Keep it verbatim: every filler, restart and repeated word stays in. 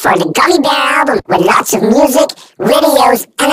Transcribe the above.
for the Gummy Bear album with lots of music, videos, and